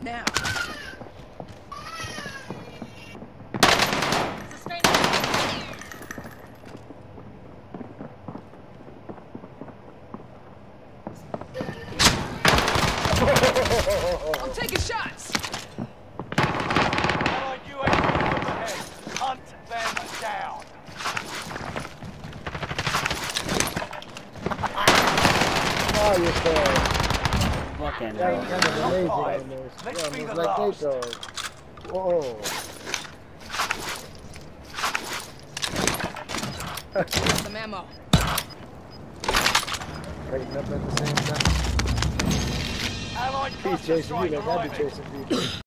Now. I'm taking shots. Allied UAV overhead. Hunt them down. Oh, you're fair. Fucking That's hell. kind of amazing Five. almost. Let's Yeah, be almost the like last. NATO. Whoa. Some ammo. Lighting up at the same time. Allied He's cluster chasing you strike like I'd be arriving. chasing people.